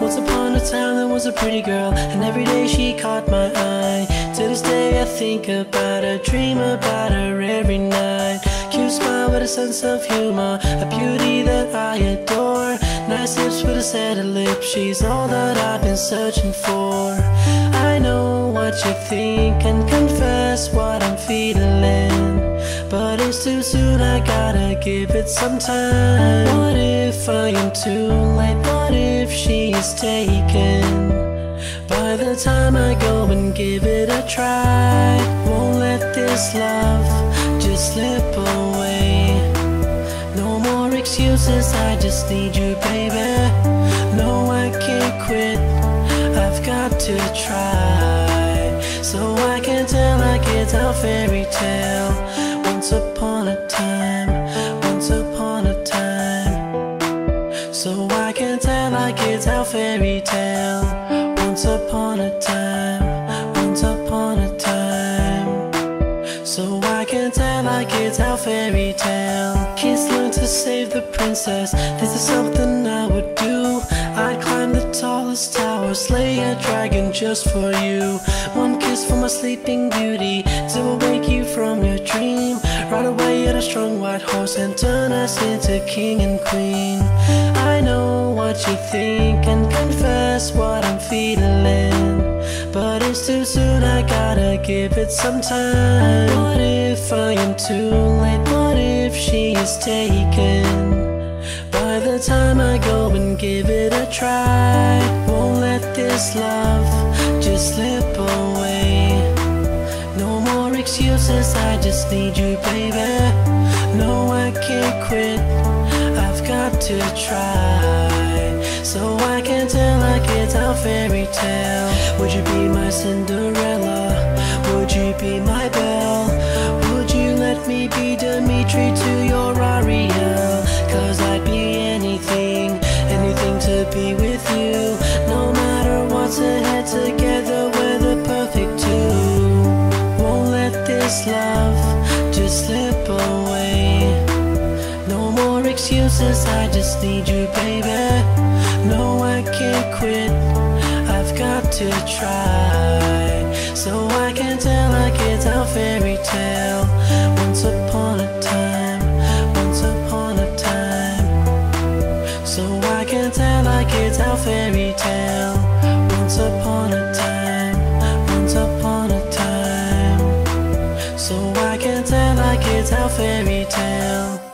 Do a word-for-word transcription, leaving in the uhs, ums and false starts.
Once upon a time there was a pretty girl, and every day she caught my eye. To this day I think about her, dream about her every night. Cute smile with a sense of humor, a beauty that I adore. Nice lips with a set of lips, she's all that I've been searching for. I know what you think and confess what I'm feeling, but it's too soon, I gotta give it some time. What if I am too late? What if she is taken? By the time I go and give it a try, won't let this love just slip away. No more excuses, I just need you, baby. No, I can't quit, I've got to try. So I can tell like it's our fairy tale. Once upon a time, once upon a time. So I can tell like it's our fairy tale. Once upon a time, once upon a time. So I can tell like it's our fairy tale. Kids learn to save the princess, this is something I would do. I'd climb the tallest tower, slay a dragon just for you. One kiss for my sleeping beauty, to awake you from your dream. Ride away on a strong white horse and turn us into king and queen. I know what you think and confess what I'm feeling, but it's too soon, I gotta give it some time. What if I am too late? What if she is taken? By the time I go and give it a try, won't let this love just slip away. No more excuses, I just need you, baby. No, I can't quit, I've got to try. So I can tell like it's our fairy tale. Would you be my Cinderella? Would you be my Belle? Would you let me be Dimitri to your Ariel? Cause I'd be anything, anything to be with you. No matter what's ahead, together we're the perfect two. Won't let this love just slip away. No more excuses, I just need you, baby. No, I can't quit, I've got to try. So I can tell like it's our fairy tale. Once upon a time, once upon a time. So I can tell like it's our fairy tale. Once upon a time, once upon a time. So I can tell like it's our fairy tale.